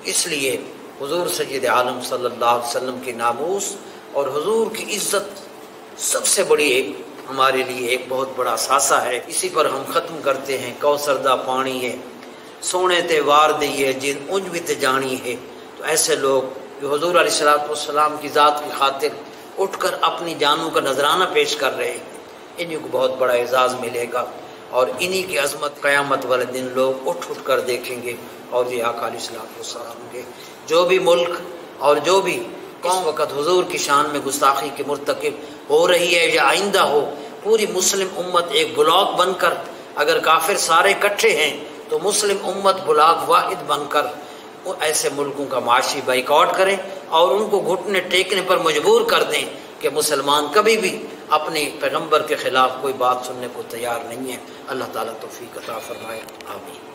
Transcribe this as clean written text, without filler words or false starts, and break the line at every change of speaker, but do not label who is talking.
इसलिए हुजूर सय्यद आलम सल्लल्लाहु अलैहि वसल्लम की नामूस और हुजूर की इज़्ज़त सबसे बड़ी एक हमारे लिए एक बहुत बड़ा सासा है। इसी पर हम ख़त्म करते हैं। कौसरदा पानी है सोने ते वार दिए जिन उंज भी ते जानी है। तो ऐसे लोग जो हुजूर अलैहिस्सलातु वस्सलाम की ज़ात की खातिर उठकर अपनी जानों का नजराना पेश कर रहे हैं, इन्हीं को बहुत बड़ा एजाज़ मिलेगा और इन्हीं की अजमत क़यामत वाले दिन लोग उठ उठ कर देखेंगे। और ये आका अलैहिस्सलातु वस्सलाम के जो भी मुल्क और जो भी कौम वक़्त हुजूर की शान में गुस्ताखी के मुर्तकिब हो रही है या आइंदा हो, पूरी मुस्लिम उम्मत एक ब्लॉक बनकर, अगर काफिर सारे इकट्ठे हैं तो मुस्लिम उम्मत ब्लॉक वाहिद बनकर ऐसे मुल्कों का माशी बाइकआउट करें और उनको घुटने टेकने पर मजबूर कर दें कि मुसलमान कभी भी अपने पैगंबर के ख़िलाफ़ कोई बात सुनने को तैयार नहीं है। अल्लाह ताला तौफीक अता फरमाए। आमीन।